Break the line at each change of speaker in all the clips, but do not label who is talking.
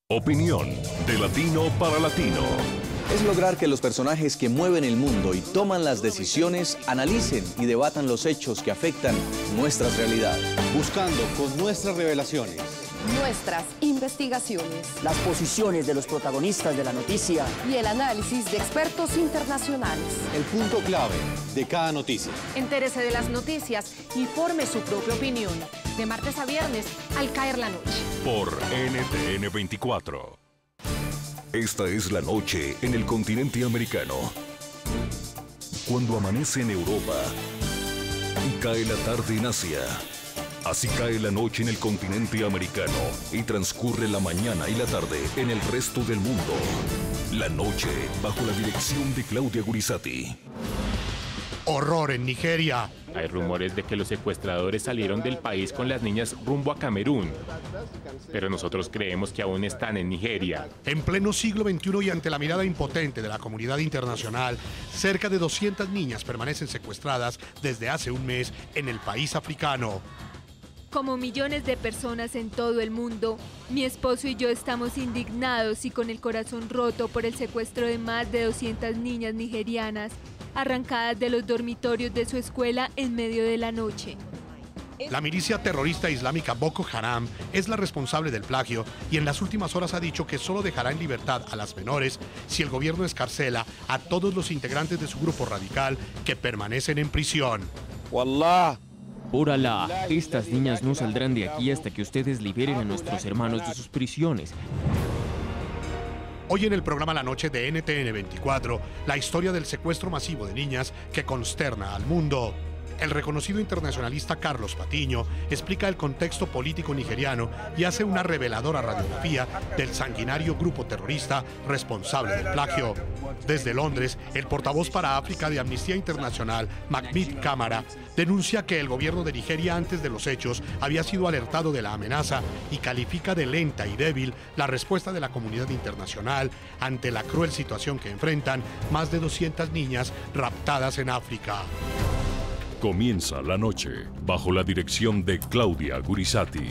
Opinión de latino para latino.
Es lograr que los personajes que mueven el mundo y toman las decisiones analicen y debatan los hechos que afectan nuestras realidades.
Buscando con nuestras revelaciones,
nuestras investigaciones,
las posiciones de los protagonistas de la noticia
y el análisis de expertos internacionales.
El punto clave de cada noticia.
Entérese de las noticias y forme su propia opinión. De martes a viernes, al caer la noche.
Por NTN 24. Esta es la noche en el continente americano. Cuando amanece en Europa y cae la tarde en Asia. Así cae la noche en el continente americano y transcurre la mañana y la tarde en el resto del mundo. La noche bajo la dirección de Claudia Gurizati.
Horror en Nigeria.
Hay rumores de que los secuestradores salieron del país con las niñas rumbo a Camerún, pero nosotros creemos que aún están en Nigeria.
En pleno siglo XXI y ante la mirada impotente de la comunidad internacional, cerca de 200 niñas permanecen secuestradas desde hace un mes en el país africano.
Como millones de personas en todo el mundo, mi esposo y yo estamos indignados y con el corazón roto por el secuestro de más de 200 niñas nigerianas, arrancadas de los dormitorios de su escuela en medio de la noche.
La milicia terrorista islámica Boko Haram es la responsable del plagio y en las últimas horas ha dicho que solo dejará en libertad a las menores si el gobierno escarcela a todos los integrantes de su grupo radical que permanecen en prisión.
Wallah. Por Alá, estas niñas no saldrán de aquí hasta que ustedes liberen a nuestros hermanos de sus prisiones.
Hoy en el programa La Noche de NTN 24, la historia del secuestro masivo de niñas que consterna al mundo. El reconocido internacionalista Carlos Patiño explica el contexto político nigeriano y hace una reveladora radiografía del sanguinario grupo terrorista responsable del plagio. Desde Londres, el portavoz para África de Amnistía Internacional, Macmid Camara, denuncia que el gobierno de Nigeria antes de los hechos había sido alertado de la amenaza y califica de lenta y débil la respuesta de la comunidad internacional ante la cruel situación que enfrentan más de 200 niñas raptadas en África.
Comienza la noche bajo la dirección de Claudia Gurizati.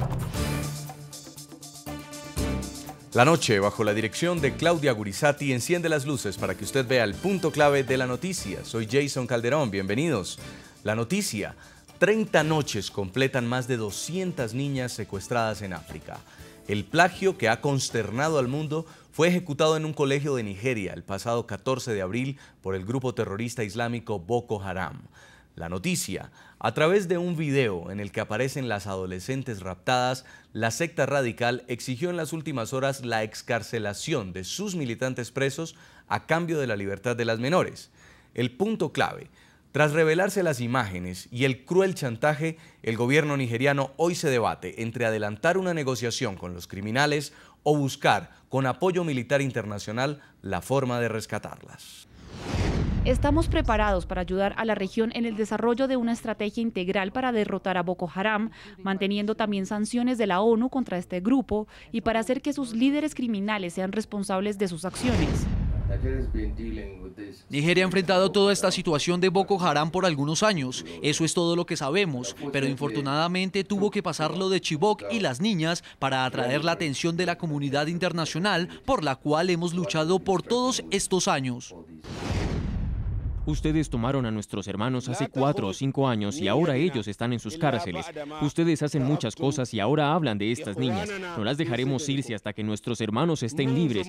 La noche bajo la dirección de Claudia Gurizati enciende las luces para que usted vea el punto clave de la noticia. Soy Jason Calderón, bienvenidos. La noticia: 30 noches completan más de 200 niñas secuestradas en África. El plagio que ha consternado al mundo fue ejecutado en un colegio de Nigeria el pasado 14 de abril por el grupo terrorista islámico Boko Haram. La noticia: a través de un video en el que aparecen las adolescentes raptadas, la secta radical exigió en las últimas horas la excarcelación de sus militantes presos a cambio de la libertad de las menores. El punto clave: tras revelarse las imágenes y el cruel chantaje, el gobierno nigeriano hoy se debate entre adelantar una negociación con los criminales o buscar, con apoyo militar internacional, la forma de rescatarlas.
Estamos preparados para ayudar a la región en el desarrollo de una estrategia integral para derrotar a Boko Haram, manteniendo también sanciones de la ONU contra este grupo y para hacer que sus líderes criminales sean responsables de sus acciones.
Nigeria ha enfrentado toda esta situación de Boko Haram por algunos años, eso es todo lo que sabemos, pero infortunadamente tuvo que pasar lo de Chibok y las niñas para atraer la atención de la comunidad internacional, por la cual hemos luchado por todos estos años.
Ustedes tomaron a nuestros hermanos hace 4 o 5 años y ahora ellos están en sus cárceles. Ustedes hacen muchas cosas y ahora hablan de estas niñas. No las dejaremos irse hasta que nuestros hermanos estén libres.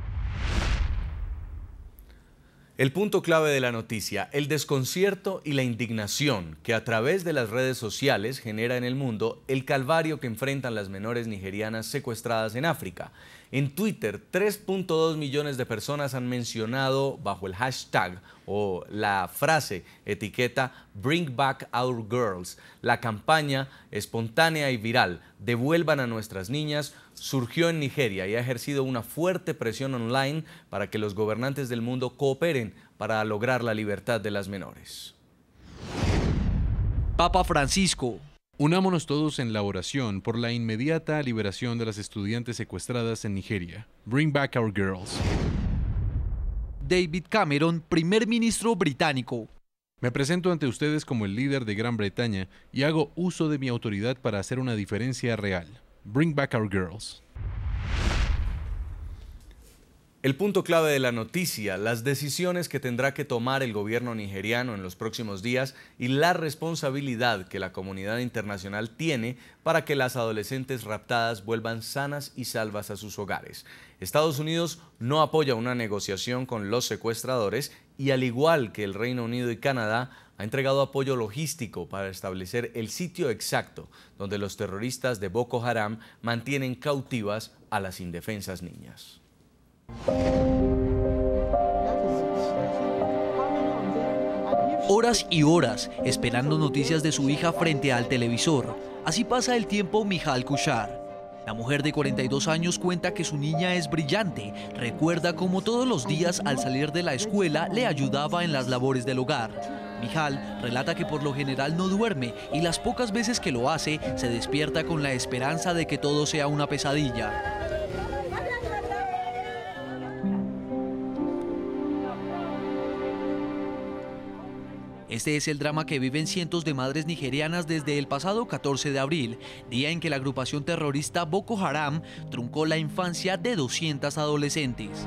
El punto clave de la noticia: el desconcierto y la indignación que a través de las redes sociales genera en el mundo el calvario que enfrentan las menores nigerianas secuestradas en África. En Twitter, 3.2 millones de personas han mencionado bajo el hashtag o la frase etiqueta Bring Back Our Girls. La campaña espontánea y viral Devuelvan a nuestras niñas surgió en Nigeria y ha ejercido una fuerte presión online para que los gobernantes del mundo cooperen para lograr la libertad de las menores.
Papa Francisco.
Unámonos todos en la oración por la inmediata liberación de las estudiantes secuestradas en Nigeria. Bring back our girls.
David Cameron, primer ministro británico.
Me presento ante ustedes como el líder de Gran Bretaña y hago uso de mi autoridad para hacer una diferencia real. Bring back our girls.
El punto clave de la noticia, las decisiones que tendrá que tomar el gobierno nigeriano en los próximos días y la responsabilidad que la comunidad internacional tiene para que las adolescentes raptadas vuelvan sanas y salvas a sus hogares. Estados Unidos no apoya una negociación con los secuestradores y, al igual que el Reino Unido y Canadá, ha entregado apoyo logístico para establecer el sitio exacto donde los terroristas de Boko Haram mantienen cautivas a las indefensas niñas.
Horas y horas esperando noticias de su hija frente al televisor. Así pasa el tiempo Mijal Kushar. La mujer de 42 años cuenta que su niña es brillante. Recuerda cómo todos los días al salir de la escuela le ayudaba en las labores del hogar. Mijal relata que por lo general no duerme y las pocas veces que lo hace se despierta con la esperanza de que todo sea una pesadilla. Este es el drama que viven cientos de madres nigerianas desde el pasado 14 de abril, día en que la agrupación terrorista Boko Haram truncó la infancia de 200 adolescentes.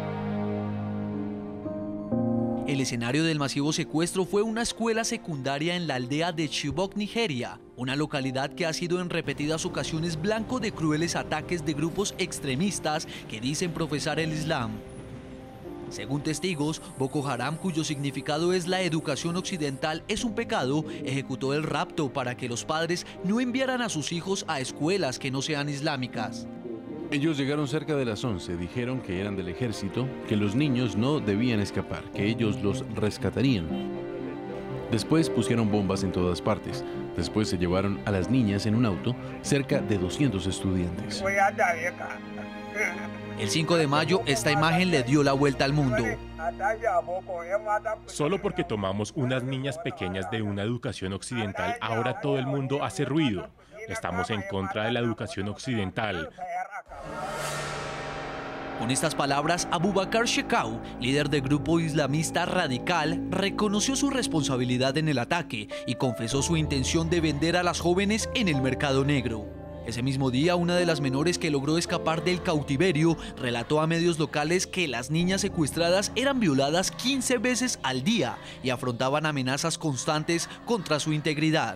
El escenario del masivo secuestro fue una escuela secundaria en la aldea de Chibok, Nigeria, una localidad que ha sido en repetidas ocasiones blanco de crueles ataques de grupos extremistas que dicen profesar el Islam. Según testigos, Boko Haram, cuyo significado es la educación occidental es un pecado, ejecutó el rapto para que los padres no enviaran a sus hijos a escuelas que no sean islámicas.
Ellos llegaron cerca de las 11, dijeron que eran del ejército, que los niños no debían escapar, que ellos los rescatarían. Después pusieron bombas en todas partes. Después se llevaron a las niñas en un auto, cerca de 200 estudiantes.
El 5 de mayo, esta imagen le dio la vuelta al mundo.
Solo porque tomamos unas niñas pequeñas de una educación occidental, ahora todo el mundo hace ruido. Estamos en contra de la educación occidental.
Con estas palabras, Abubakar Shekau, líder del grupo islamista radical, reconoció su responsabilidad en el ataque y confesó su intención de vender a las jóvenes en el mercado negro. Ese mismo día, una de las menores que logró escapar del cautiverio relató a medios locales que las niñas secuestradas eran violadas 15 veces al día y afrontaban amenazas constantes contra su integridad.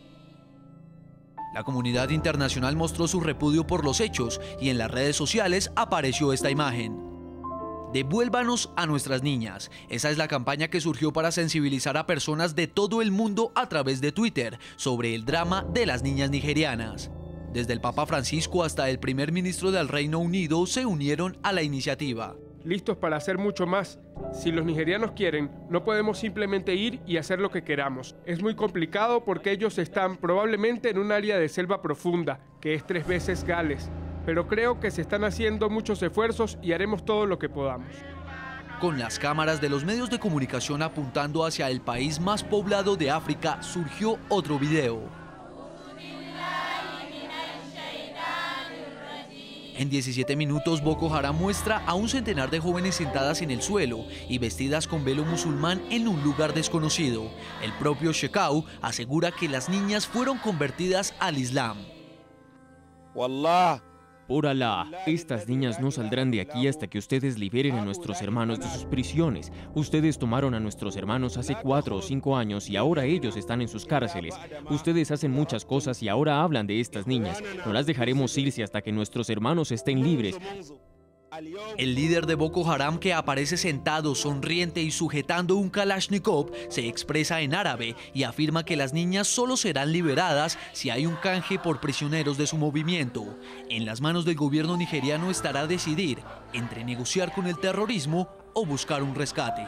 La comunidad internacional mostró su repudio por los hechos y en las redes sociales apareció esta imagen. Devuélvanos a nuestras niñas. Esa es la campaña que surgió para sensibilizar a personas de todo el mundo a través de Twitter sobre el drama de las niñas nigerianas. Desde el Papa Francisco hasta el primer ministro del Reino Unido se unieron a la iniciativa.
Listos para hacer mucho más. Si los nigerianos quieren, no podemos simplemente ir y hacer lo que queramos. Es muy complicado porque ellos están probablemente en un área de selva profunda, que es 3 veces Gales. Pero creo que se están haciendo muchos esfuerzos y haremos todo lo que podamos.
Con las cámaras de los medios de comunicación apuntando hacia el país más poblado de África, surgió otro video. En 17 minutos, Boko Haram muestra a un centenar de jóvenes sentadas en el suelo y vestidas con velo musulmán en un lugar desconocido. El propio Shekau asegura que las niñas fueron convertidas al Islam.
Por Alá, estas niñas no saldrán de aquí hasta que ustedes liberen a nuestros hermanos de sus prisiones. Ustedes tomaron a nuestros hermanos hace 4 o 5 años y ahora ellos están en sus cárceles. Ustedes hacen muchas cosas y ahora hablan de estas niñas. No las dejaremos irse hasta que nuestros hermanos estén libres.
El líder de Boko Haram, que aparece sentado, sonriente y sujetando un Kalashnikov, se expresa en árabe y afirma que las niñas solo serán liberadas si hay un canje por prisioneros de su movimiento. En las manos del gobierno nigeriano estará decidir entre negociar con el terrorismo o buscar un rescate.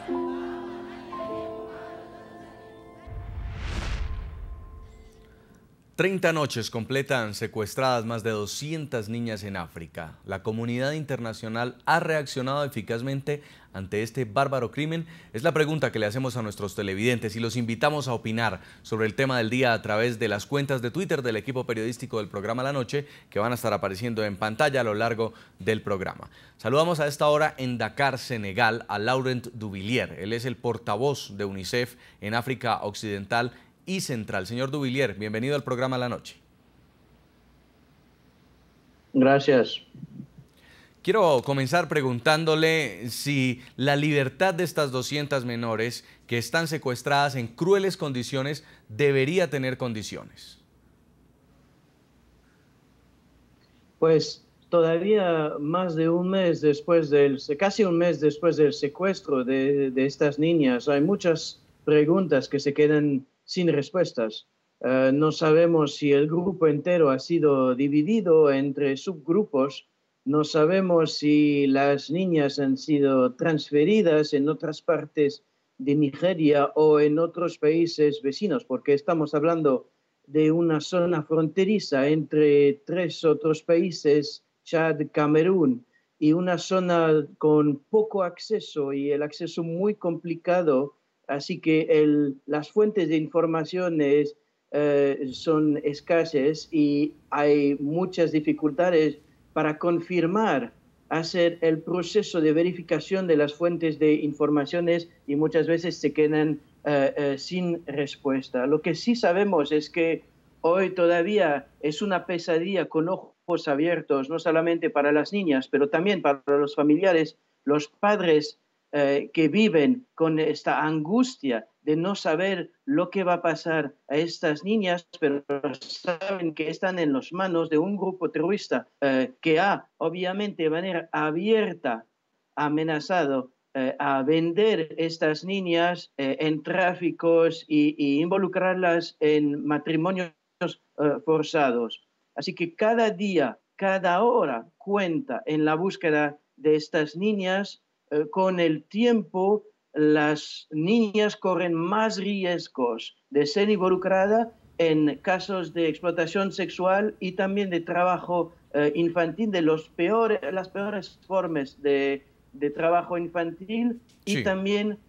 30 noches completan secuestradas más de 200 niñas en África. La comunidad internacional ha reaccionado eficazmente ante este bárbaro crimen. Es la pregunta que le hacemos a nuestros televidentes y los invitamos a opinar sobre el tema del día a través de las cuentas de Twitter del equipo periodístico del programa La Noche, que van a estar apareciendo en pantalla a lo largo del programa. Saludamos a esta hora en Dakar, Senegal, a Laurent Duvillier. Él es el portavoz de UNICEF en África Occidental y Central. Señor Duvillier, bienvenido al programa La Noche.
Gracias.
Quiero comenzar preguntándole si la libertad de estas 200 menores que están secuestradas en crueles condiciones debería tener condiciones.
Pues todavía más de un mes después casi un mes después del secuestro de estas niñas, hay muchas preguntas que se quedan sin respuestas. No sabemos si el grupo entero ha sido dividido entre subgrupos. No sabemos si las niñas han sido transferidas en otras partes de Nigeria o en otros países vecinos, porque estamos hablando de una zona fronteriza entre 3 otros países, Chad, Camerún, y una zona con poco acceso y el acceso muy complicado, así que las fuentes de informaciones son escasas y hay muchas dificultades para confirmar, hacer el proceso de verificación de las fuentes de informaciones y muchas veces se quedan sin respuesta. Lo que sí sabemos es que hoy todavía es una pesadilla con ojos abiertos, no solamente para las niñas, pero también para los familiares, los padres que viven con esta angustia de no saber lo que va a pasar a estas niñas, pero saben que están en las manos de un grupo terrorista que ha, obviamente, de manera abierta amenazado a vender estas niñas en tráficos y involucrarlas en matrimonios forzados. Así que cada día, cada hora cuenta en la búsqueda de estas niñas. Con el tiempo, las niñas corren más riesgos de ser involucradas en casos de explotación sexual y también de trabajo infantil, de las peores formas de trabajo infantil y también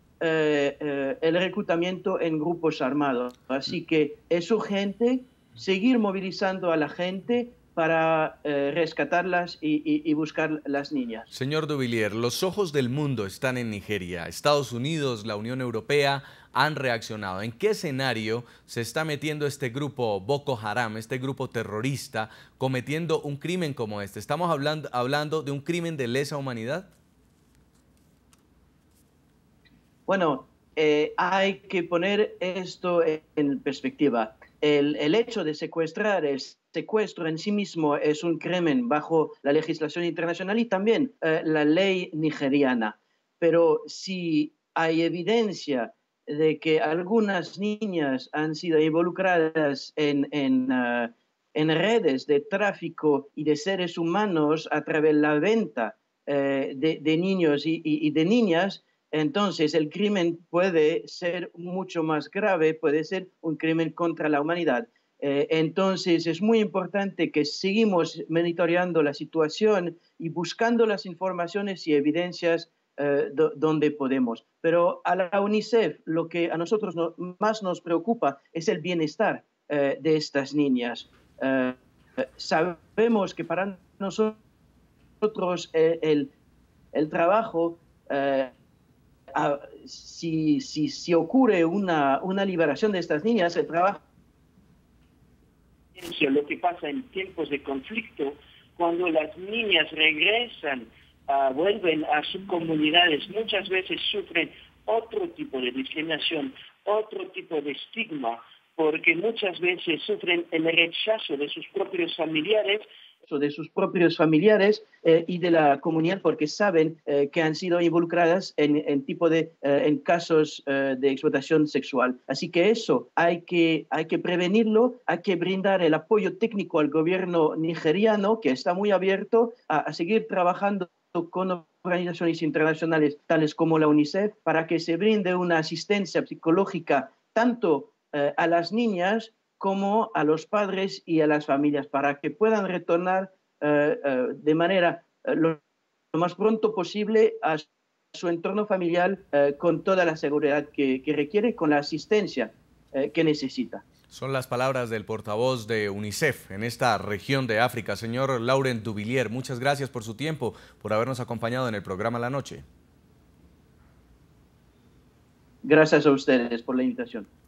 el reclutamiento en grupos armados. Así que es urgente seguir movilizando a la gente para rescatarlas y buscar las niñas.
Señor Dubilier, los ojos del mundo están en Nigeria. Estados Unidos, la Unión Europea han reaccionado. ¿En qué escenario se está metiendo este grupo Boko Haram, este grupo terrorista, cometiendo un crimen como este? ¿Estamos hablando de un crimen de lesa humanidad?
Bueno, hay que poner esto en perspectiva. El hecho de secuestrar, el secuestro en sí mismo es un crimen bajo la legislación internacional y también la ley nigeriana. Pero si hay evidencia de que algunas niñas han sido involucradas en redes de tráfico y de seres humanos a través de la venta de niños y de niñas, entonces el crimen puede ser mucho más grave, puede ser un crimen contra la humanidad. Entonces es muy importante que seguimos monitoreando la situación y buscando las informaciones y evidencias donde podemos. Pero a la UNICEF lo que a nosotros más nos preocupa es el bienestar de estas niñas. Sabemos que para nosotros el trabajo si ocurre una liberación de estas niñas, el trabajo...
Lo que pasa en tiempos de conflicto, cuando las niñas regresan, vuelven a sus comunidades, muchas veces sufren otro tipo de discriminación, otro tipo de estigma, porque muchas veces sufren el rechazo de sus propios familiares y de la comunidad porque saben que han sido involucradas en casos de explotación sexual. Así que eso hay que prevenirlo, hay que brindar el apoyo técnico al gobierno nigeriano, que está muy abierto a seguir trabajando con organizaciones internacionales tales como la UNICEF para que se brinde una asistencia psicológica tanto a las niñas como a los padres y a las familias para que puedan retornar de manera lo más pronto posible a su entorno familiar con toda la seguridad que requiere, con la asistencia que necesita.
Son las palabras del portavoz de UNICEF en esta región de África, señor Laurent Dubilier. Muchas gracias por su tiempo, por habernos acompañado en el programa La Noche.
Gracias a ustedes por la invitación.